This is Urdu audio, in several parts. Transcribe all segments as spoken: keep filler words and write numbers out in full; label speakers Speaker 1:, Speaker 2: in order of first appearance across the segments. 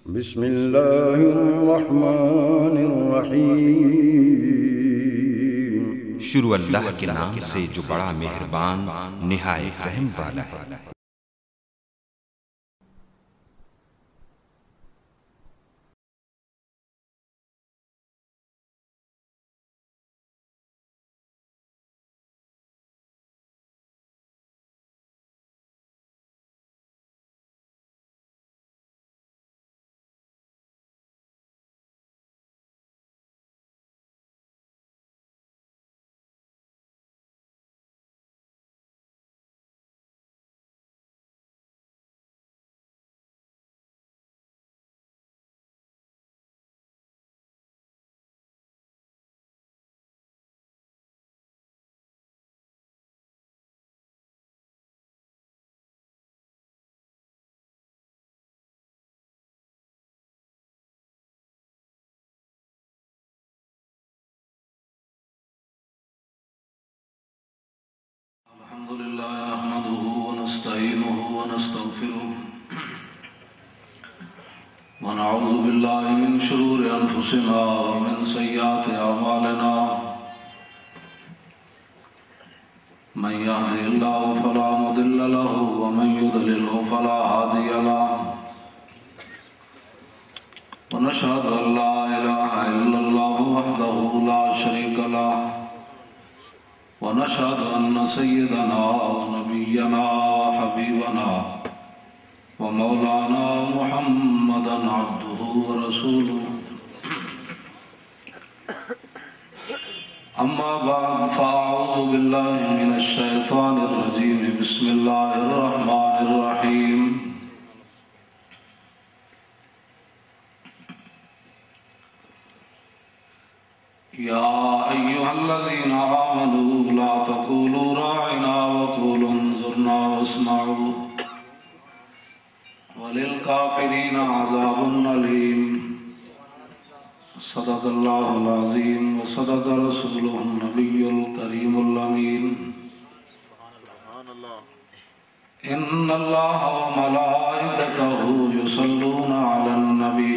Speaker 1: بسم اللہ الرحمن الرحیم۔
Speaker 2: شروع اللہ کے نام سے جو بڑا مہربان نہایت رحم والا ہے۔
Speaker 3: الحمد لله نحمده ونستعينه ونستغفره ونعوذ بالله من شرور أنفسنا ومن سيئات أعمالنا من يهده الله فلا مضل له ومن يضلل فلا هادي له ونشهد أن لا إله إلا الله وحده لا شريك له ونشهد أن سيدنا ونبينا وحبيبنا ومولانا محمدا عبده ورسوله أما بعد فأعوذ بالله من الشيطان الرجيم بسم الله الرحمن الرحيم يا أيها الذين آمنوا لا تقولوا راعنا وقولوا انظرنا واسمعوا وللكافرين عذاب أليم صدق الله العظيم وصدق رسوله النبي الكريم الأمين إن الله وملائكته يصلون على النبي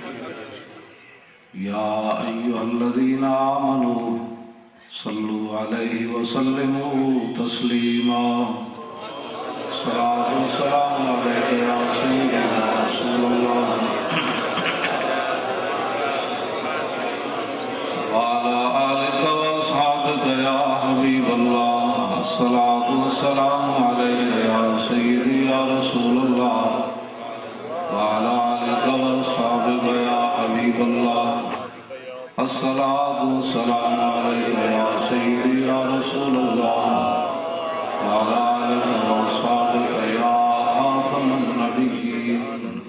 Speaker 3: يا أيها الذين آمنوا صلوا عليه وسلموا تسليما صلاة والسلام عليك يا سيدنا رسول الله وعلى آلك وأصحابك يا حبيب الله الصلاة والسلام عليك يا سيدي يا رسول الله وعلى آلك وأصحابك يا حبيب الله الصلاة والسلام عليك يا سيدي يا رسول الله وعلى آلك وأصحابك يا خاتم النبيين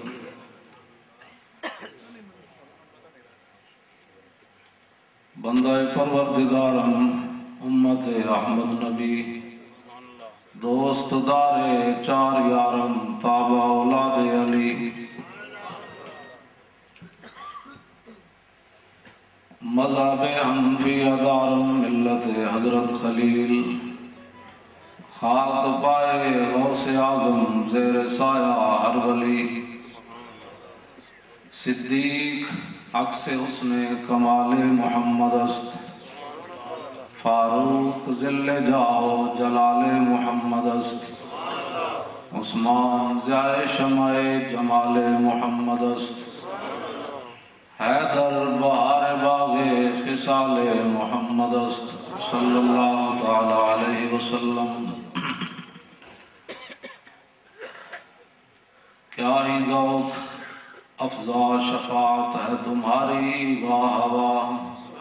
Speaker 3: بندہ پروردگارم امت احمد نبی دوست دار چار یارم تابع اولاد علی مذہب حنفی ادارم ملت حضرت خلیل خاک پائے غوث اعظم زیر سایہ ہر ولی صدیق عکس حسن کمال محمد است فاروق ذل جاہ جلال محمد است عثمان ضیاء شمع جمال محمد است حیدر بہار باغ خصال محمد است صلی اللہ تعالی علیہ وسلم کیا ہی ذوق افزا شفاعت ہے تمہاری واہ واہ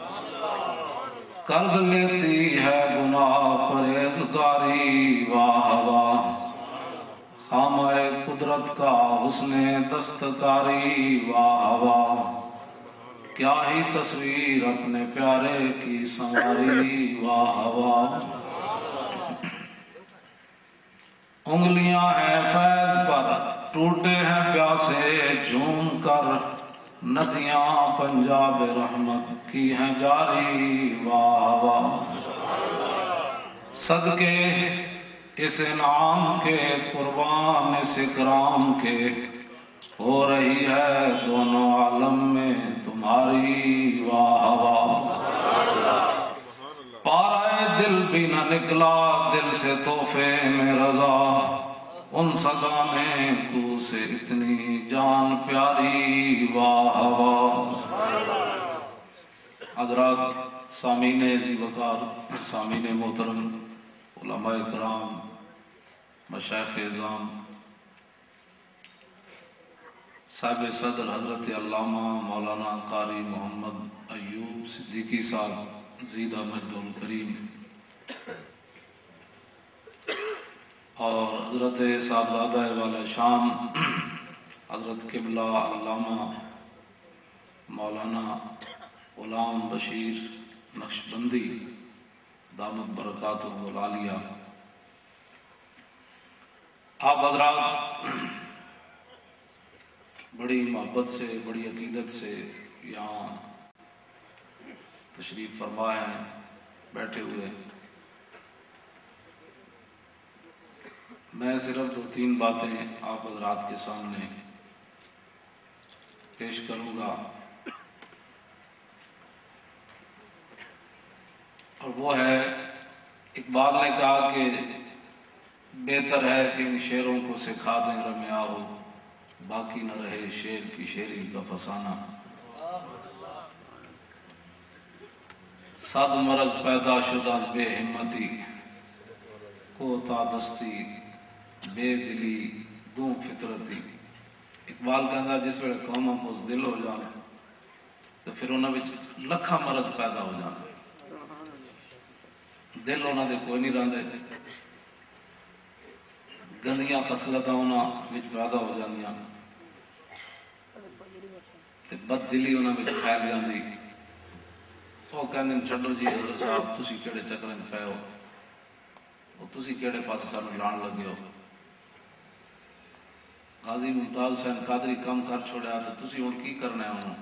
Speaker 3: قرض لیتی ہے گناہ پرہیزگاری واہ واہ خامہ قدرت کا حسن دستکاری واہ واہ کیا ہی تصویر اپنے پیارے کی سنواری واہ واہ انگلیاں ہیں فیض پر ٹوٹے ہیں پیاسے جھوم کر ندیاں پنجاب رحمت کی ہیں جاری واہ واہ صدقے اس انعام کے قربان اس اکرام کے ہو رہی ہے دونوں عالم میں تمہاری واہ واہ. پارائے دل بھی نہ نکلا دل سے تحفے میں رضا، ان سزانے کو سے اتنی جان پیاری واہ واہ. حضرات سامعین عزیز وقار، سامعین محترم، علماء کرام، مشائخ اعظام، صاحب صدر حضرت علامہ مولانا قاری محمد ایوب صدیقی صاحب زید احمد الکریم، اور حضرت صاحبزادہ والا شام حضرت قبلہ علامہ مولانا غلام بشیر نقشبندی دامت برکاتہ العالیہ، آپ حضرات بڑی محبت سے، بڑی عقیدت سے یہاں تشریف فرما ہیں، بیٹھے ہوئے. میں صرف دو تین باتیں آپ حضرات کے سامنے پیش کروں گا، اور وہ ہے، اقبال نے کہا کہ بہتر ہے کہ ان شعروں کو سکھا دیں رمیا ہو، باقی نہ رہے شعر کی شعری کا فسانہ. صد مرض پیدا شد از بے ہمتی، کوتا دستی بے دلی دوں فطرتی. اقبال کہتا جس ویلے قوماں بزدل ہو جان تو پھر انہاں وچ لکھاں مرض پیدا ہو جان، دل انہاں دے کوئی نہیں رہندے، گندیاں خصلتاں انہاں وچ پیدا ہو جاندیاں تے بد دلی انہاں وچ پھیل جاندی. وہ کہندے چھڈو جی حضرت صاحب تسی کیڑے چکراں وچ پئے ہو، وہ تسی کیڑے پاسے سانوں لان لگے ہو، غازی ممتاز حسین قادری کام کر چھوڑیا تو تسی ہن کی کرنا ہے؟ ہن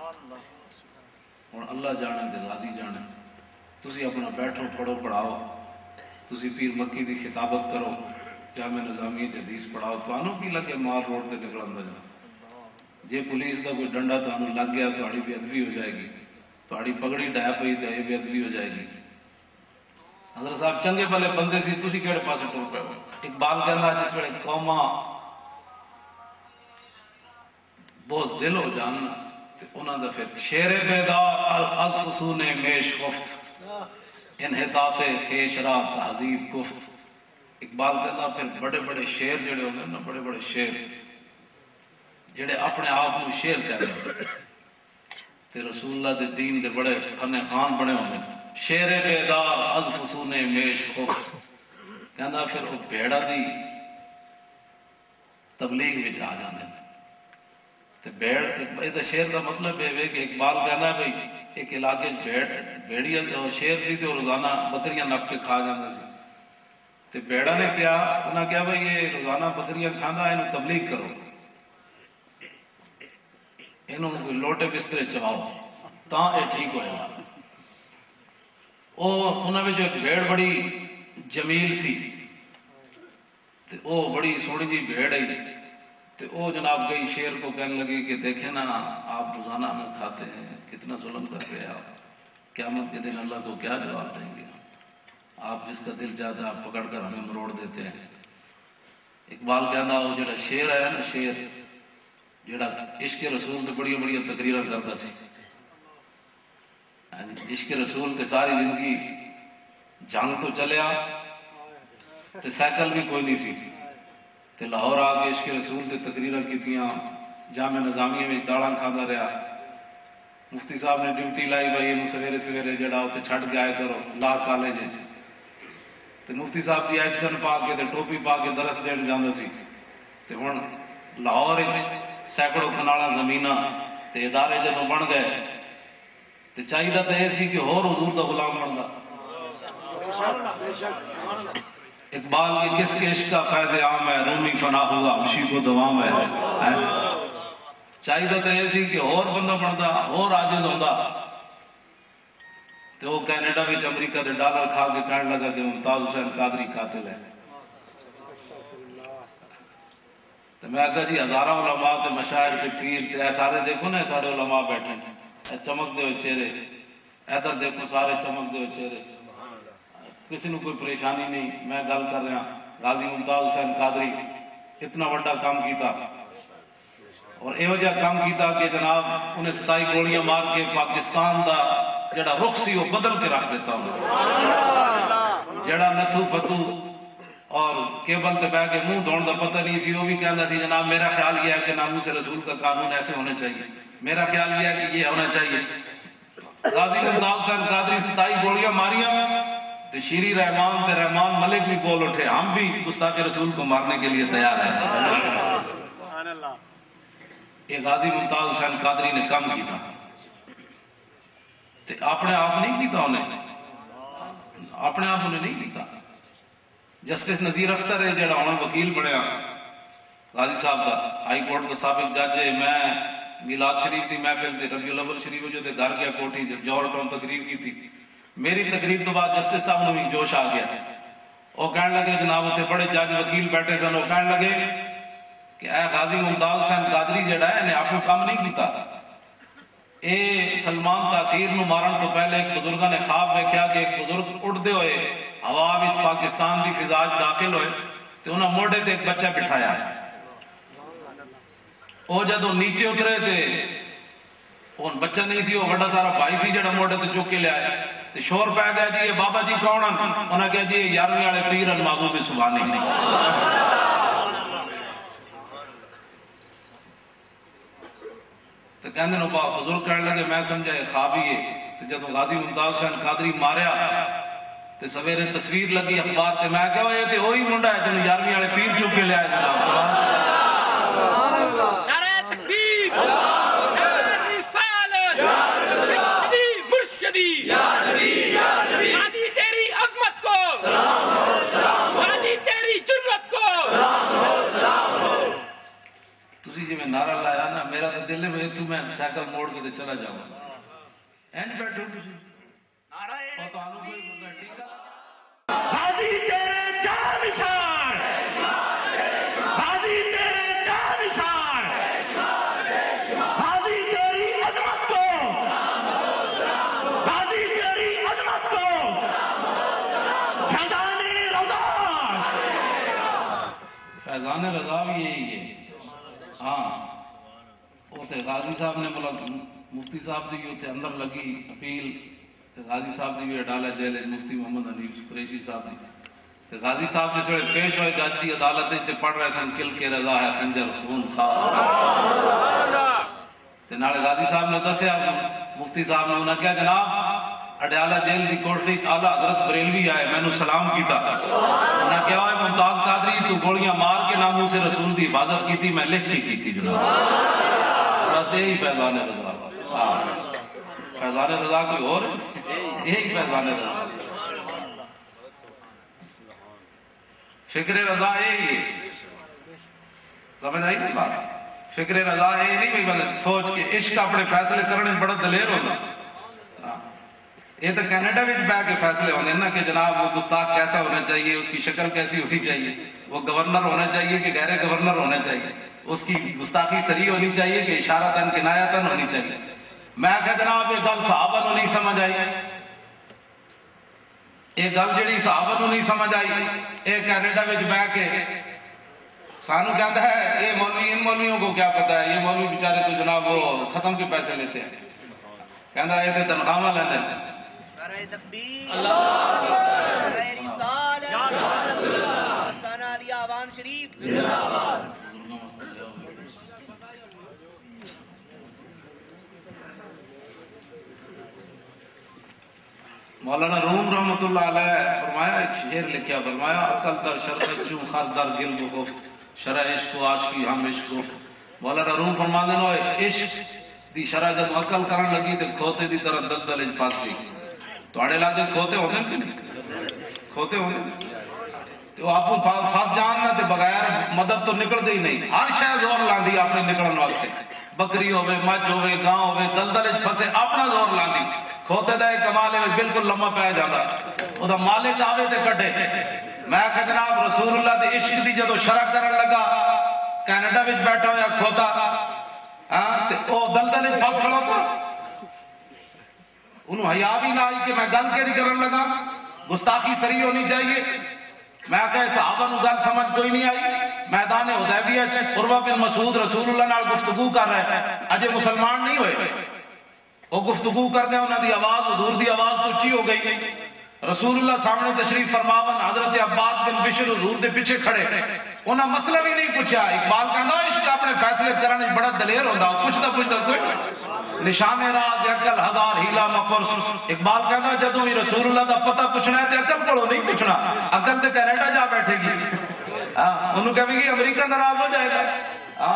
Speaker 3: ہن اللہ جانے تے غازی جانے. تسی اپنا بیٹھو پڑھو پڑھاؤ، تسی پیر مکی دی خطابت کرو، جامع نظامی حدیث پڑھاؤ، تانوں کی لگے مار روڈ تے نکلن دا؟ جے پولیس دا کوئی ڈنڈا تانوں لگ گیا تہاڈی بے ادبی ہو جائے گی، تہاڈی پگڑی ڈہ پئی تے بے ادبی ہو جائے گی. حضرت صاحب چنگے بھلے بندے سی، تسی کیڑے پاسے ٹر پئے ہو؟ اقبال کہندا جس ویلے قوماں بزدل ہو جان تے انہاں دا پھر شیر بیدار از فسون میش خفت، انحطاط خیش را تہذیب گفت. اقبال کہندا پھر بڑے بڑے شیر جڑے ہوندے نا، بڑے بڑے شیر جڑے اپنے آپ کو شیر کہندے ہیں تے رسول اللہ دے دین دے بڑے فن خان بنے ہوندے، شیر بیدار از فسون میش خفت. کہندا پھر وہ بھیڑا دی تبلیغ وچ آ جاندے تے بھیڑ اے شیر دا مطلب ہے کہ اقبال کہندا بھئی ایک علاقے بھیڑ بھیڑیا شیر سی تے روزانہ بکریاں نپ کے کھا جاندا سی تے بھیڑا نے کیا انہاں کہا بھئی یہ روزانہ بکریاں کھاندا ہے، انہوں تبلیغ کرو، انہوں کوئی لوٹے بسترے چاہو تاں اے ٹھیک ہوئے گا. او انہاں وچ ایک بھیڑ بڑی جمیل سی تے او بڑی سونی جی بھیڑ آئی تے او جناب گئی شیر کو کہنے لگی کہ دیکھیں نا آپ روزانہ ہمیں کھاتے ہیں، کتنا ظلم کرتے ہیں آپ، قیامت کے دن اللہ کو کیا جواب دیں گے؟ آپ جس کا دل چاہتا ہے آپ پکڑ کر ہمیں مروڑ دیتے ہیں. اقبال کہنا وہ جڑا شیر ہے نا، شیر جڑا عشق رسول تے بڑی بڑی تقریراں کرتا سی، عشق رسول تے ساری زندگی جنگ تو چلیا تے سائیکل بھی کوئی نہیں سی تے لاہور آ کے عشق رسول تے تقریراں کیتیاں، جامع نظامیہ میں داڑاں کھادا رہا. مفتی صاحب نے ڈیوٹی لائی بھائی انہوں سویرے سویرے جڑا اتنے چھڈ کے آئے کرو لا کالج تے مفتی صاحب کی ایچکن پا کے تے ٹوپی پا کے درس دین جاندا سی تے ہن لاہور سینکڑوں کنالاں زمیناں تے ادارے جدوں بن گئے تے چاہیے تو یہ سی کہ ہور حضور دا غلام بندا. اقبال کی کس کے عشق کا فیض عام ہے، رومی فنا ہوا خوشی کو دوام ہے. چاہیے تو یہ سی کہ اور بندہ بنتا، اور عاجز ہوتا تو وہ کینیڈا میں امریکہ دے ڈالر کھا کے کہنے لگا کہ ممتاز حسین قادری قاتل ہے. تو میں کہا جی ہزارہ علماء تے مشاہد تے پیر تے اے سارے دیکھو نا سارے علماء بیٹھے اے چمک دے ہوئے چہرے، ادھر دیکھو سارے چمک دے ہوئے چہرے، کسی نے کوئی پریشانی نہیں۔ میں گل کر رہا غازی ممتاز حسین قادری اتنا بڑا کام کیتا اور یہو جہا کام کیتا کہ جناب انہیں ستائی گولیاں مار کے پاکستان دا جڑا رخ سی وہ بدل کے رکھ دیتا ہوں، جڑا نتھو پتو اور کیبل تے بہ کے منہ دھوڑ دا پتہ نہیں سی، وہ بھی کہندا سی جناب میرا خیال یہ ہے کہ ناموس رسول کا قانون ایسے ہونا چاہیے، میرا خیال یہ ہے کہ یہ ہونا چاہیے۔ غازی ممتاز حسین قادری ستائی گولیاں ماریاں تو شیری رحمان تے رحمان ملک بھی بول اٹھے ہم بھی گستاخ رسول کو مارنے کے لیے تیار ہیں۔ یہ غازی ممتاز حسین قادری نے کام کیتا تے اپنے آپ نہیں کیتا، انہیں اپنے آپ انہیں نہیں کیتا۔ جسٹس نذیر اختر ہے جڑا ہونا وکیل بنیا غازی صاحب کا، ہائی کورٹ کا سابق جج ہے، میں میلاد شریف دی محفل تے ربیع الاول شریف جو تے گھر گیا کوٹھی جوہر ٹاؤن تقریر کی تھی، میری تقریر تو بعد جسٹس صاحب نے بھی جوش آ گیا، وہ کہنے لگے جناب اتنے بڑے جج وکیل بیٹھے سن، وہ کہنے لگے کہ اے غازی ممتاز حسین قادری جڑا ہے انہیں آپ نے کام نہیں کیتا، اے سلمان تاثیر نو مارن تو پہلے ایک بزرگاں نے خواب دیکھا کہ ایک بزرگ اڑدے ہوئے ہوا وچ پاکستان دی فضا وچ داخل ہوئے تے انہاں موڑے تے ایک بچہ بٹھایا، وہ جدوں نیچے اترے تے اون بچہ نہیں سی، وہ بڑا سارا بھائی سی جڑا موڑے تے چک کے لے آیا تے شور پہ گیا جی یہ بابا جی کون ہیں؟ انہاں کہا جی یارویں والے پیر محبوب سبحانی۔ تو کہنے نو بزرگ کہنے لگے میں سمجھا یہ خواب ہی ہے۔ تو جب غازی ممتاز حسین قادری ماریا تو سویرے تصویر لگی اخبار تے، میں کہا یہ تو وہی منڈا ہے جنہوں یارویں والے پیر چک کے لے آئے جناب۔
Speaker 4: نعرہ تکبیر، نعرہ رسالت، مرشدی مرشدی، غازی تیری عظمت کو، غازی تیری جرت کو۔
Speaker 3: تسی جی میں نعرہ لایا نا میرا تو دل ہے تو میں سائیکل موڑ کے تے چلا جاؤں گا، اینج بیٹھو تسی اور تو آنو کوئی بندہ ٹھیک ہے۔
Speaker 4: غازی تیرے جان نثار، غازی تیرے جان نثار، غازی تیری عظمت کو، غازی تیری عظمت کو، فیضان رضا،
Speaker 3: فیضان رضا بھی یہی ہے۔ ہاں وہ تے غازی صاحب نے مطلب مفتی صاحب دی اتنے اندر لگی اپیل، غازی صاحب نے بھی اڈالا جیل مفتی محمد حنیف قریشی صاحب نے، تو غازی صاحب جس وقت پیش ہوئے جج کی عدالت تے پڑھ رہے سن کل کے رضا ہے خنجر خون خاص، تے نال غازی صاحب نے دسیا مفتی صاحب نے انہاں کہا جناب اڈیالہ جیل دی کوٹھی اعلیٰ حضرت بریلوی آئے میں نے سلام کیتا، انہاں کہا ہے ممتاز قادری تو گولیاں مار کے ناموس رسول دی حفاظت کی تھی، میں لکھ کے کی تھی جناب۔ بس یہی فیضان رضا، فیضان رضا کوئی اور یہی فیضان رضا، فکر رضا یہی ہے، سمجھ آئی نہیں بات؟ فکر رضا یہ نہیں بھائی سوچ کے عشق اپنے فیصلے کرنے بڑا دلیر ہونا، یہ تو کینیڈا میں بہ کے فیصلے ہونے نا کہ جناب وہ گستاخ کیسا ہونا چاہیے، اس کی شکل کیسی ہونی چاہیے، وہ گورنر ہونا چاہیے کہ غیر گورنر ہونا چاہیے، اس کی گستاخی سری ہونی چاہیے کہ اشارتاً کنایتاً ہونی چاہیے۔ میں کہ جناب یہ گل صحابہ نو نہیں سمجھ آئی، یہ گل جڑی صحابہ نو نہیں سمجھ آئی، یہ کینیڈا میں بہ کے سانو کہتا ہے یہ مولوی، ان مولویوں کو کیا پتا ہے، یہ مولوی بیچارے تو جناب وہ ختم کے پیسے لیتے ہیں، کہتا ہے یہ تو تنخواہ لیتے ہیں۔
Speaker 5: نعرہ تکبیر، نعرہ رسالت، آستانہ علیہ عوام شریف۔
Speaker 3: مولانا روم رحمۃ اللہ علیہ فرمایا، ایک شعر لکھیا، فرمایا عقل در شرح چون خاص در گل گفت، شرح عشق و عاشقی ہم عشق گفت۔ مولانا روم فرماندے نے عشق دی شرح جب عقل کرن لگی تے کھوتے دی طرح دلدل وچ پھس گئی۔ تواڈے علاقے کھوتے ہوندے کہ نہیں؟ کھوتے ہوندے تے آپ کو پھس جان نہ تے بغیر مدد تو نکلدے ہی نہیں، ہر شے زور لاندی اپنے نکلن واسطے، بکری ہوے مجھ ہوے گاں ہوے دلدل وچ پھسے اپنا زور لاندی۔ کھوتے دا کمال ہے بالکل لمبا پی جاتا، او دا مالک آوے تے کڈے۔ میں کہ جناب رسول اللہ دے عشق دی جدو شرح کرن لگا کینیڈا وچ بیٹھا ہویا کھوتا ہاں تے او دلدل وچ پھس کھڑوتا انہوں حیا بھی نہ آئی کہ میں گل کیڑی کرن لگا گستاخی سری ہونی چاہیے میں کہا صحابہ نو گل سمجھ کوئی نہیں آئی میدان حدیبیہ عروہ بن مسعود رسول اللہ نال گفتگو کر رہے ہیں اجے مسلمان نہیں ہوئے وہ گفتگو کرنے انہوں دی آواز حضور دی آواز اونچی ہو گئی رسول اللہ سامنے تشریف فرماون حضرت عباد بن بشر حضور دے پیچھے کھڑے انہاں مسئلہ بھی نہیں پوچھا اقبال کہندا عشق اپنے فیصلے کرنے بڑا دلیر ہوندا پوچھدا پوچھدا کوئی نشان راز عقل ہزار ہیلا مپر اقبال کہندا جدوں ہی رسول اللہ دا پتہ پوچھنا ہے تے عقل کولوں نہیں پوچھنا عقل تے کینیڈا جا بیٹھے گی ہاں انہوں کہے گی امریکہ ناراض ہو جائے گا ہاں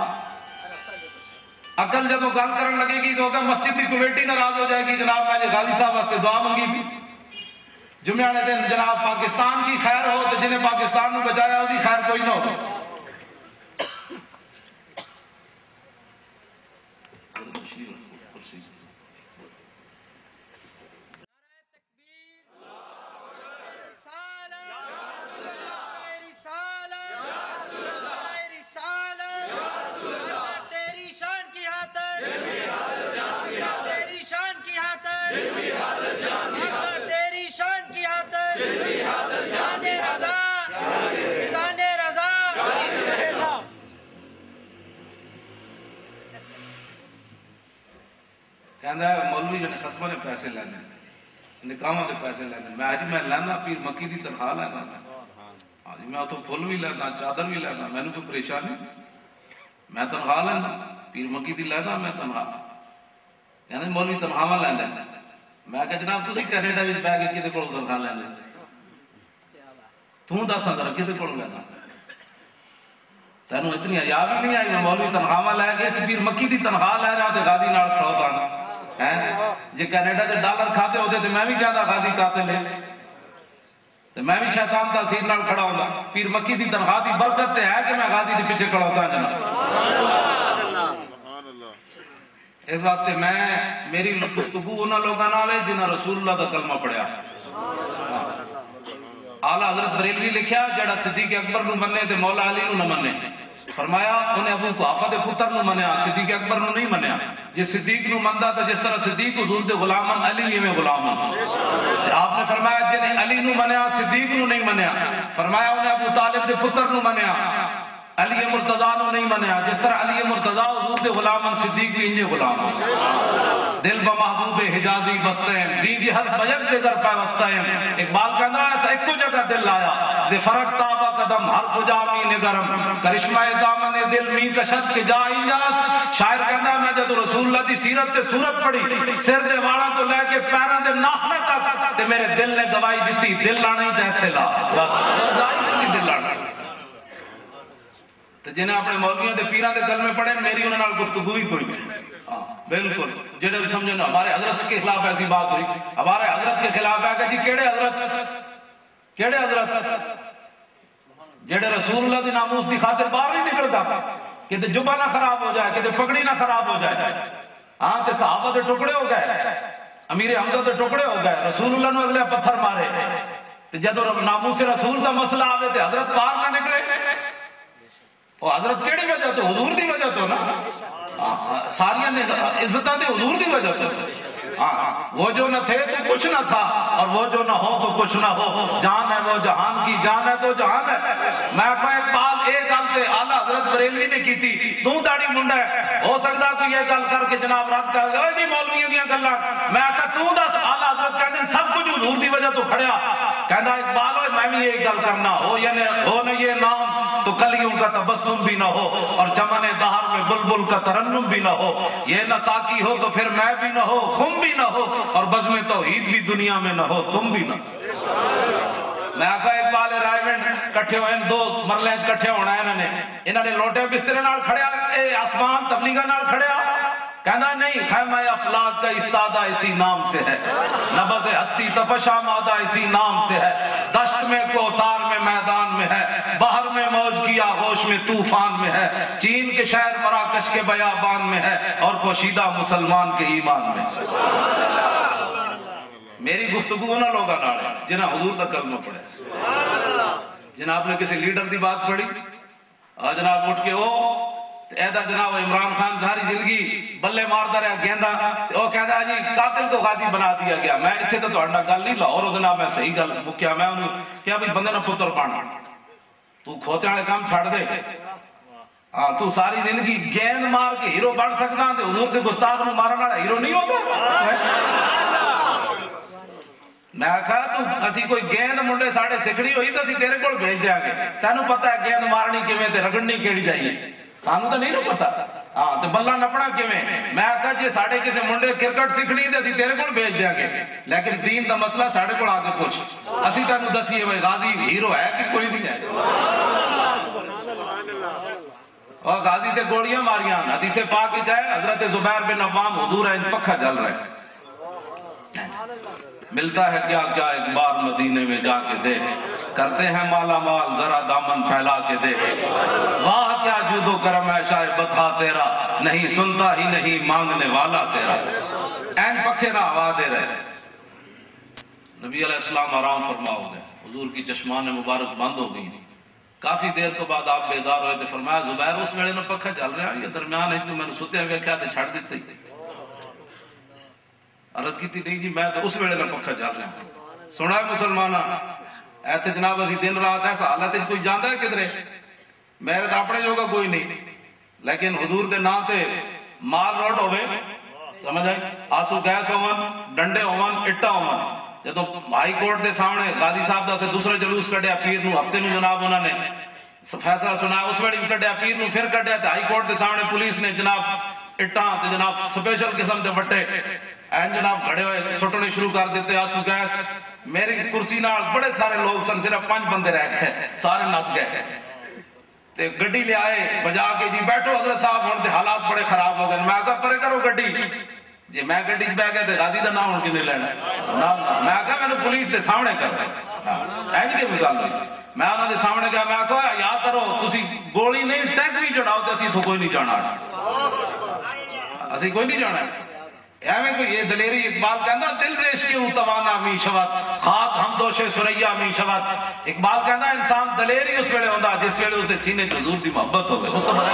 Speaker 3: عقل جدوں گل کرن لگے گی تو کہ مسجد کی کمیٹی ناراض ہو جائے گی جناب میں نے غازی صاحب واسطے دعا منگی تھی جمعے والے دن جناب پاکستان کی خیر ہو تو جنہیں پاکستان کو بچایا ہوگی خیر کوئی نہ ہو کہندا ہے مولوی جنے ختمہ نے پیسے لینے نکاحاں دے پیسے لینے میں اج میں لینا پیر مکی دی تنخواہ لینا ہاں جی میں تو پھول بھی لینا چادر بھی لینا مینوں کوئی پریشانی میں تنخواہ لینا پیر مکی دی لینا میں تنخواہ کہندے مولوی تنخواہ لیندا میں کہ جناب تسی کینیڈا وچ بیٹھ کے کدے کول تنخواہ لیندے تو دس ذرا کدے کول لینا تینوں اتنی حیا بھی نہیں آئی میں مولوی تنخواہ لے کے اس پیر مکی دی تنخواہ لے رہا تے غازی نال کھڑوتا جی کینیڈا دے ڈالر کھاتے ہوتے تو میں بھی کہتا غازی کھاتے لے تو میں بھی شیطان دا سیر نال کھڑا ہوں گا پیر مکی دی تنخواہ دی برکت ہے کہ میں غازی دے پیچھے کھڑا ہوتا جناب اس واسطے میں میری گفتگو انہاں لوگاں نال ہے جنہاں رسول اللہ دا کلمہ پڑھیا اعلیٰ حضرت بریلوی لکھیا جڑا صدیق اکبر نو مننے تے مولا علی نو نہ مننے فرمایا انہیں ابو قحافہ دے پتر نو منیا صدیق اکبر نو نہیں منیا جس صدیق نو مندا تا جس طرح صدیق حضور دے غلامن علی میں غلامن آپ نے فرمایا جنہیں علی نو منیا صدیق نو نہیں منیا فرمایا انہیں ابو طالب دے پتر نو منیا علی مرتضیٰ نو نہیں منیا جس طرح علی مرتضیٰ حضور دے غلامن صدیق بھی انجے غلامن دل بمحبوب حجازی بستے ہیں زی جہت بجت دے در پہ وستے ہیں اقبال کہنا ہے ایسا ایک کو جگہ دل آیا زی فرق تابا قدم ہر کجا مین گرم کرشمہ دامن دل می کشت کے جا انجاز شاعر کہنا ہے میں جب رسول اللہ دی سیرت تے صورت پڑی سر دے وارا تو لے کے پیران دے ناخنے تک تے میرے دل نے گواہی دیتی دل لانے ہی دے لا بس دل لانے تو جنہیں اپنے مولویوں دے پیران دے گل میں پڑھیں میری انہوں نے گفتگو ہی کوئی بالکل جنہیں بھی سمجھے نا ہمارے حضرت کے خلاف ایسی بات ہوئی ہمارے حضرت کے خلاف ہے کہ جی کیڑے حضرت کیڑے حضرت جڑے رسول اللہ دی ناموس دی خاطر باہر نہیں نکلتا کہ جبہ نہ خراب ہو جائے کہ پگڑی نہ خراب ہو جائے ہاں تے صحابہ دے ٹکڑے ہو گئے امیر حمزہ دے ٹکڑے ہو گئے رسول اللہ نے اگلے پتھر مارے تے جدو ناموس رسول دا مسئلہ آوے تے حضرت باہر نہ نکلے وہ حضرت کیڑی وجہ تو حضور دی وجہ تو نا ساری عزتاں دے حضور دی وجہ تو وہ جو نہ تھے تو کچھ نہ تھا اور وہ جو نہ ہو تو کچھ نہ ہو جان ہے وہ جہان کی جان ہے تو جہان ہے میں کہا ایک بات ایک گل تے اعلیٰ حضرت بریلوی نے کی تھی تو داڑھی منڈا ہے ہو سکتا تو یہ گل کر کے جناب رات کر گئے جی مولویوں دیاں گلاں میں کہا تو دس اعلیٰ حضرت کہتے ہیں سب کچھ حضور دی وجہ تو کھڑیا کہنا اقبال ہوئے میں بھی یہ گل کرنا ہو یعنی ہو نہ یہ نام تو کلیوں کا تبسم بھی نہ ہو اور چمن دہر میں بلبل کا ترنم بھی نہ ہو یہ نہ ساکی ہو تو پھر میں بھی نہ ہو خم بھی نہ ہو اور بزم توحید بھی دنیا میں نہ ہو تم بھی نہ میں آقا اقبال رائے میں کٹھے ہوئے دو مرلیں کٹھے ہونا ہے انہوں نے انہوں نے لوٹے بسترے نال کھڑیا اے آسمان تبلیغہ نال کھڑیا کہنا نہیں خیمہ افلاک کا استادہ اسی نام سے ہے نبض ہستی تپشا مادہ اسی نام سے ہے دشت میں کوسار میں میدان میں ہے باہر میں موج کیا ہوش میں طوفان میں ہے چین کے شہر مراکش کے بیابان میں ہے اور پوشیدہ مسلمان کے ایمان میں میری گفتگو انہوں لوگا نال ہے جنہاں حضور دا کلمہ پڑھے جنہاں آپ نے کسی لیڈر دی بات پڑھی اور جناب اٹھ کے وہ ایدہ جناب عمران خان ساری زندگی بلے مارتا رہا گیندا وہ کہتا ہے جی قاتل کو غازی بنا دیا گیا. میں اتنے تو تہاڈا گل نہیں لاہور جناب میں صحیح گل مکیا میں انہوں کیا بھی بندے نہ پتر پانا تو کھوتے والے کام چھڑ دے. ہاں تو ساری زندگی گیند مار کے ہیرو بن سکتا تے حضور کے گستاخ نو مارن والا ہیرو نہیں ہوگا. میں کہا تو اسی کوئی گیند منڈے ساڑے سکھڑی ہوئی تو اسی تیرے کو بھیج دیا گے تینوں پتہ ہے گیند مارنی کیویں تے رگڑنی کیڑی جائیے سانو تو نہیں نا پتا. ہاں تے بلہ نپنا کیویں. میں کہا جی ساڑے کسی منڈے کرکٹ سکھنی تے اسی تیرے کو بھیج دیا گے لیکن دین دا مسئلہ ساڑے کو آ کے پوچھ اسی تینوں دسیے بھائی غازی ہیرو ہے کہ کوئی نہیں ہے. اور غازی تے گوڑیاں ماریاں حدیث پاک جائے حضرت زبیر بن عوام حضور ہے پکھا جل رہے ملتا ہے کیا کیا ایک بار مدینے میں جا کے دیکھ کرتے ہیں مالا مال ذرا دامن پھیلا کے دیکھ واہ کیا جود و کرم ہے شاہ بتا تیرا نہیں سنتا ہی نہیں مانگنے والا تیرا. این پکھے نہ ہوا دے رہے. نبی علیہ السلام آرام فرما ہو گئے حضور کی چشمان مبارک بند ہو گئی. کافی دیر تو بعد آپ بیدار ہوئے تھے. فرمایا زبیر اس ویلے میں پکھا چل رہا ہے یہ درمیان ہے تو میں نے ستے ہوئے کیا تھے چھڑ دیتے. عرض کی تھی نہیں جی میں تو اس ویلے میں پکھا چل رہا ہوں. سنا ہے مسلمانہ ایتھے جناب اسی دن رات ایسا حالت ہے کوئی جانتا ہے کدھرے میرے تو اپنے جوگا کوئی نہیں لیکن حضور دے نام تے مال روڈ ہوئے سمجھ آئی آسو گیس ہون ڈنڈے ہون اٹا ہون. جدو ہائی کورٹ دے سامنے غازی صاحب دا سے دوسرے جلوس کٹیا پیر نو ہفتے نو جناب انہوں نے فیصلہ سنا اس ویڑی بھی کٹیا پیر نو پھر کٹیا تے ہائی کورٹ دے سامنے پولیس نے جناب اٹاں تے جناب سپیشل قسم دے وٹے این جناب گھڑے ہوئے سٹنے شروع کر دیتے. آسو گیس میری کرسی نال بڑے سارے لوگ سن صرف پانچ بندے رہ گئے سارے نس گئے تے گڈی لے آئے بجا کے جی بیٹھو حضرت صاحب ہن تے حالات بڑے خراب ہو گئے. میں کہا پرے کرو گڈی جی میں گڈی بہ گیا تے غازی دا نام ہن کنے لینا میں کہا میں نے پولیس دے سامنے کر دے این کے گل ہوئی. میں انہاں دے سامنے گیا میں کہا یا کرو تسی گولی نہیں ٹینک بھی چڑھاؤ تے اسی تو کوئی نہیں جانا اسی کوئی نہیں جانا. ایویں کوئی یہ دلیری اقبال کہندا دل سے عشق او توانا می شوت خاک ہم دوش سریا می شوت. اقبال کہندا انسان دلیری اس ویلے ہوندا جس ویلے اس دے سینے چ حضور دی محبت ہوے. اس تو بڑا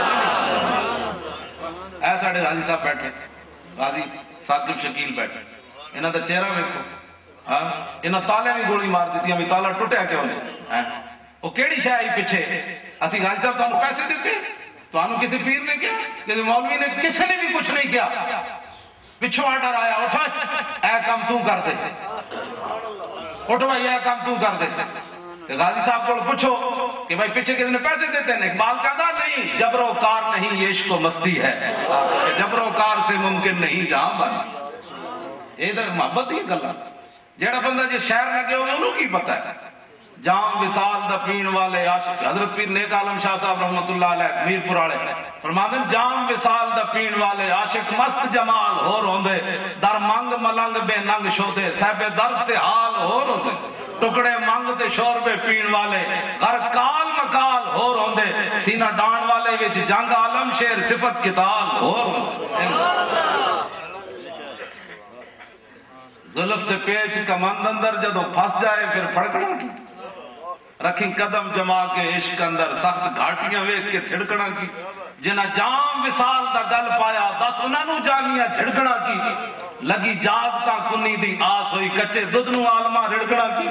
Speaker 3: اے ساڈے غازی صاحب بیٹھے غازی ثاقب شکیل بیٹھے انہاں دا چہرہ ویکھو ہاں انہاں تالے بھی گولی مار دتی ہمیں تالا ٹٹیا کیوں نہیں ہیں او کیڑی شے آئی پیچھے اسی غازی صاحب تانوں پیسے دتے تانوں کسی پیر نے کیا کسی مولوی نے کسی نے بھی کچھ نہیں کیا پچھو آڈر آیا اٹھا اے کام تو کر دے اٹھو بھائی اے کام تو کر دے. کہ غازی صاحب کو پوچھو کہ بھائی پیچھے کسی نے پیسے دیتے ہیں. اقبال کہتا نہیں جبر و کار نہیں یہ عشق و مستی ہے جبر و کار سے ممکن نہیں جہاں بانی. یہ تو محبت ہی گلا جیڑا بندہ جی شہر لگے ہوئے انہوں کی پتہ ہے. جام وصال دا پین والے عاشق حضرت پیر نیک عالم شاہ صاحب رحمت اللہ علیہ میر پور والے فرماتے ہیں جام وصال دا پین والے عاشق مست جمال ہو روندے در منگ ملنگ بے ننگ شودے صاحب درد تے حال ہو روندے ٹکڑے منگ تے شور بے پین والے غر کال مکال ہو روندے سینہ ڈان والے وچ جنگ عالم شیر صفت کتال ہو روندے. زلف تے پیچ کمند اندر جدو پھنس جائے پھر پھڑکنا کی رکھی قدم جما کے عشق اندر سخت گھاٹیاں ویکھ کے تھڑکنا کی جنہ جام وصال دا گل پایا دس انہاں نو جانیاں جھڑکنا کی لگی جاگتا کنی دی آس ہوئی کچے دودھ نو عالمہ رڑکنا کی.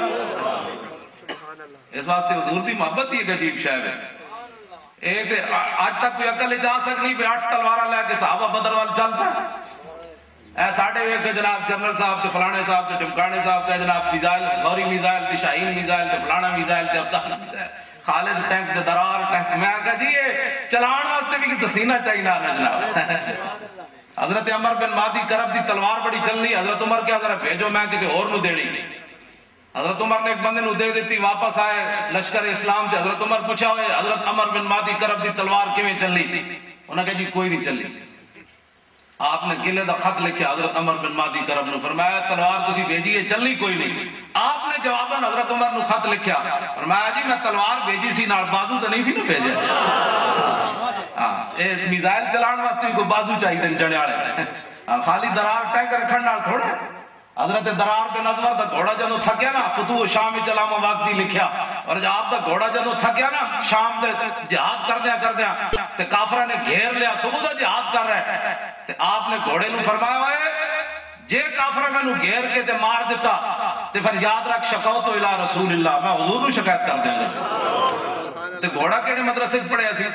Speaker 3: اس واسطے حضور دی محبت ہی ایک عجیب شے ہے. اے تے آج تک کوئی عقل جا سکتی بھی آٹھ تلوارا لے کے صحابہ بدر وال چل پائے. اے ساڑھے ایک جناب جنرل صاحب تے فلانے صاحب تے ٹمکانے صاحب تے جناب میزائل غوری میزائل تے شاہین میزائل تے فلانا میزائل تے ابدال میزائل خالد ٹینک تے درار ٹینک. میں کہا جی یہ چلان واسطے بھی کہ تسینہ چاہیے نا جناب. حضرت عمر بن مادی کرب دی تلوار بڑی چلنی حضرت عمر کیا ذرا بھیجو میں کسی اور نو دینی. حضرت عمر نے ایک بندے نو دے دیتی واپس آئے لشکر اسلام تے حضرت عمر پوچھا ہوئے حضرت عمر بن مادی کرب دی تلوار کیویں چلی. انہوں نے کہا جی کوئی نہیں چلی. آپ نے گلے دا خط لکھا حضرت عمر بن مادی کرب نے فرمایا تلوار تسی بھیجیے چلی کوئی نہیں. آپ نے جواباً حضرت عمر نو خط لکھا فرمایا جی میں تلوار بھیجی سی نال بازو تو نہیں سی نہ بھیجے. ہاں اے میزائل چلان واسطے کوئی بازو چاہیے جنے والے خالی درار ٹینک رکھن نال تھوڑا حضرت درار بن ازور دا گھوڑا جدو تھکیا نا، فتوح شام علامہ واقعی لکھیا، اور جب آپ دا گھوڑا جدو تھکیا نا شام دے جہاد کردیا کردیا تے کافرہ نے گھیر لیا، صبح دا جہاد کر رہے تے آپ نے گھوڑے نو فرمایا ہوئے جے کافرہ میں نو گھیر کے تے مار دیتا تے پھر یاد رکھ شکوت الہ رسول اللہ، میں حضور نو شکایت کر دیں گا۔ تے گھوڑا کیڑے مدرسے پڑھیا سی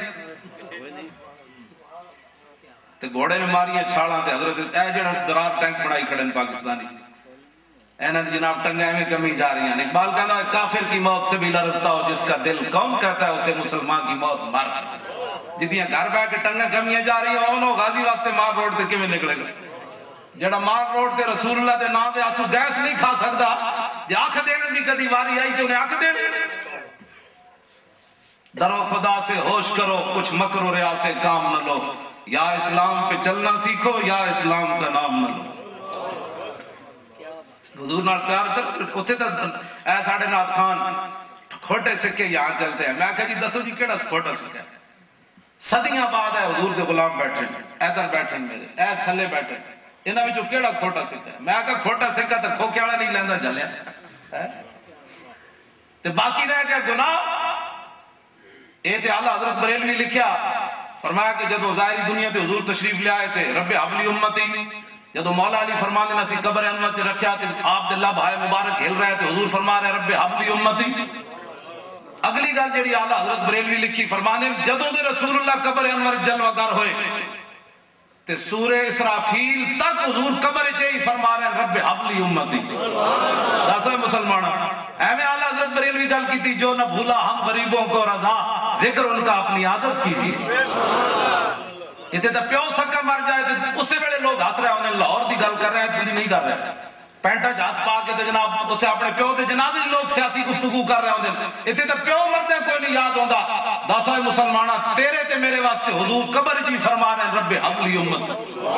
Speaker 3: تے گھوڑے نے ماری چھاڑاں تے حضرت اے جڑا درار ٹینک بڑائی کھڑے پاکستانی اینا جناب ٹنگیں میں کمی جا رہی ہیں۔ اقبال کہنا ہے کافر کی موت سے بھی لرزتا ہو جس کا دل، کون کہتا ہے اسے مسلمان کی موت مار سکتا۔ جتیاں گھر بہ کے ٹنگیں کمیاں جا رہی ہیں انہوں غازی واسطے مار روڈ تے کیویں نکلے گا؟ جڑا مار روڈ تے رسول اللہ دے نام دے آسو گیس نہیں کھا سکتا، جے آنکھ دینے دی کدی واری آئی تو انہیں آنکھ دینے۔ درو خدا سے ہوش کرو، کچھ مکر و ریا سے کام نہ لو، یا اسلام پہ چلنا سیکھو یا اسلام کا نام نہ لو۔ حضور نال پیار کر اوتھے تے اے ساڈے نات خان کھوٹے سکے یہاں چلتے ہیں۔ میں کہا جی دسو جی کیڑا کھوٹا سکا ہے؟ صدیاں بعد ہے حضور دے غلام بیٹھے، ادھر بیٹھے میرے، اے تھلے بیٹھے، انہاں وچوں کیڑا کھوٹا سکا ہے؟ میں کہا کھوٹا سکا تے کھوکے والا نہیں لیندا جلیا تے باقی رہ گیا گناہ۔ اے تے اعلی حضرت بریلوی لکھیا، فرمایا کہ جدو ظاہری دنیا تے حضور تشریف لے آئے تھے رب حبلی امتی، جدو مولا علی فرمانے نہ سی قبر انور تے رکھیا تے آپ دے لب ہائے مبارک ہل رہے تھے، حضور فرما رہے رب حبلی امتی۔ اگلی گل جڑی اعلی حضرت بریلوی لکھی، فرمانے جدو دے رسول اللہ قبر انور جلوہ گر ہوئے تے سورہ اسرافیل تک حضور قبر چے فرما رہے رب حبلی امتی۔ دسو مسلمان اے میں اعلی حضرت بریلوی گل کی تھی، جو نہ بھولا ہم غریبوں کو رضا، ذکر ان کا اپنی عادت کیجیے۔ اتنے تو پیو سکا مر جائے تو اسی ویلے لوگ ہس رہے انہیں لاہور دی گل کر رہے ہیں، تھوڑی نہیں کر رہے، پینٹا جات پا کے جناب اتنے اپنے پیو کے جنازے لوگ سیاسی گفتگو کر رہے ہیں، اتنے تو پیو مرتے کوئی نہیں یاد ہوتا۔ دسو مسلمانہ تیرے تے میرے واسطے حضور قبر جی فرما رہے ہیں رب حبلی امت۔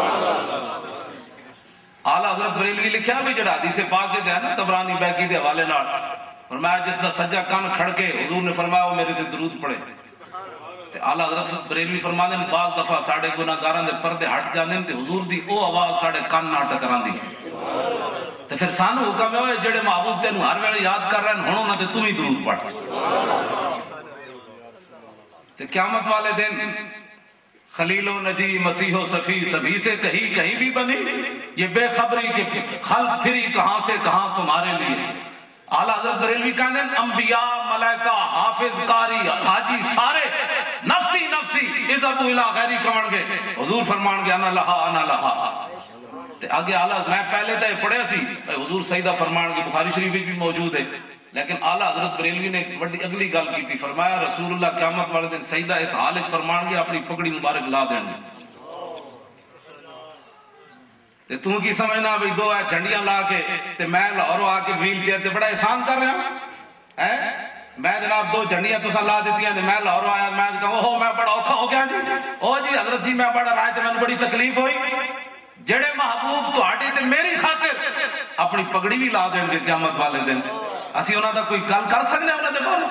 Speaker 3: اعلیٰ حضرت بریلوی لکھیا بھی جڑا حدیث پاک جو ہے نا طبرانی بیکی دے حوالے نال، فرمایا جس دا سجا کان کھڑ کے حضور نے فرمایا وہ میرے تے درود پڑھے۔ اعلیٰ حضرت بریلوی فرمانے میں بعض دفعہ ساڑھے گناہگاراں دے پردے ہٹ جاندے تے حضور دی او آواز ساڑھے کان نہ ٹکراندی تے پھر سانو حکم ہے جڑے محبوب تینوں ہر ویلے یاد کر رہے ہیں ہن انہاں تے تو ہی درود پڑھ۔ تے قیامت والے دن خلیل و نجی مسیح و صفی سبھی سے کہیں کہیں بھی بنی، یہ بے خبری کے خلق پھری کہاں سے کہاں تمہارے لیے۔ اعلیٰ حضرت بریلوی کہنے انبیاء ملائکہ حافظ قاری حاجی سارے نفسی نفسی اذهبوا الى غیری کون گے، حضور فرمان گے انا لہا انا لہا۔ تے آگے اعلیٰ میں پہلے تے پڑھیا سی حضور سیدہ فرمان گے، بخاری شریف بھی موجود ہے، لیکن اعلیٰ حضرت بریلوی نے بڑی اگلی گل کی تھی، فرمایا رسول اللہ قیامت والے دن سیدہ اس حال وچ فرمان گے اپنی پگڑی مبارک لا دین گے تے تو کی سمجھنا بھئی دو ہے جھنڈیاں لا کے تے میں لاہور آ کے ویل چیئر تے بڑا احسان کر رہا ہوں، میں جناب دو جھنڈیاں تساں لا دیتی ہیں میں لاہور آیا، میں کہا اوہ میں بڑا اوکھا ہو گیا جی، او جی حضرت جی میں بڑا رائے تے میں بڑی تکلیف ہوئی، جڑے محبوب تہاڈی تے میری خاطر اپنی پگڑی بھی لا دیں گے قیامت والے دن، اسی انہاں دا کوئی گل کر سکنے انہاں دے بارے؟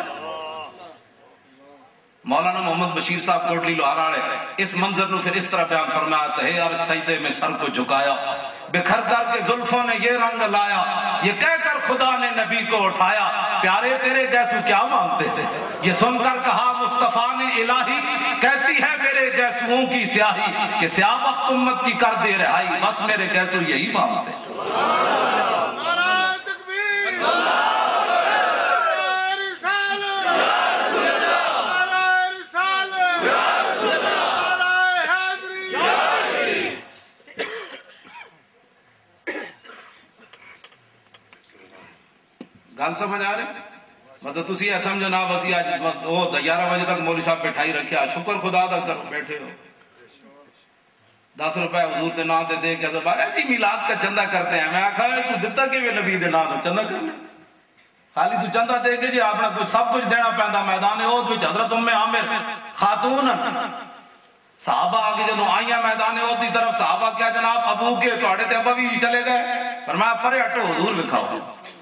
Speaker 3: مولانا محمد بشیر صاحب کوٹلی لوہار والے اس منظر نو پھر اس طرح بیان فرمایا تھا، ہے عرش سجدے میں سر کو جھکایا، بکھر کر کے زلفوں نے یہ رنگ لایا، یہ کہہ کر خدا نے نبی کو اٹھایا، پیارے تیرے گیسو کیا مانگتے تھے، یہ سن کر کہا مصطفیٰ نے الہی، کہتی ہے میرے گیسوؤں کی سیاہی کہ سیاہ بخت امت کی کر دے رہائی، بس میرے گیسو یہی مانگتے ہیں۔ گل سمجھ آ رہے مطلب تسی یہ سمجھو نا بس آج وہ گیارہ بجے تک مولوی صاحب بٹھائی رکھیا، شکر خدا دا کرو بیٹھے ہو، دس روپے حضور دے نام دے دے کے زبان جی میلاد کا چندہ کرتے ہیں، میں آکھا ہے تو دتا کہ نبی دے نام چندہ کرنے خالی تو چندہ دے کے جی اپنا کچھ سب کچھ دینا پیندا میدان احد وچ حضرت ام عامر خاتون صحابہ آگے جدوں آئیاں میدان احد دی طرف، صحابہ کیا جناب ابو کے تواڈے تے ابا بھی چلے گئے، فرمایا پرے ہٹو حضور وکھاؤ،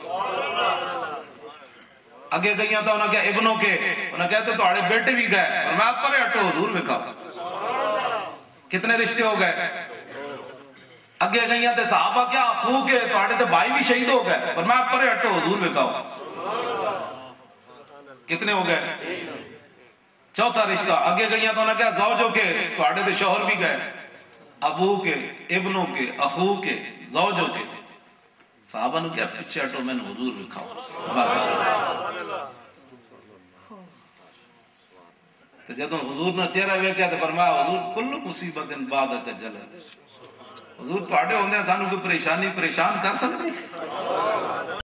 Speaker 3: اگے گئیاں تو انہوں نے کہا ابنوں کے، انہوں نے کہا تو تواڈے بیٹے بھی گئے، فرمایا پرے ہٹو حضور وکھاؤ، کتنے رشتے ہو گئے؟ اگے گئیاں تے صحابہ کیا اخو کے تواڈے تے بھائی بھی شہید ہو گئے، فرمایا پرے ہٹو حضور وکاؤ، کتنے ہو گئے؟ چوتھا رشتہ اگے گئیاں تو نہ کیا زوجوں کے تواڈے تے شوہر بھی گئے، ابو کے، ابنوں کے، اخو کے، زوجوں کے، صحابہ نے کیا پیچھے ہٹو میں نے حضور وکاؤ۔ تو جدوں حضور نے چہرہ ویکھیا تو فرمایا حضور کل مصیبت بعد اجل، حضور تواڈے ہوندے سانو کوئی پریشانی پریشان کر سکتی؟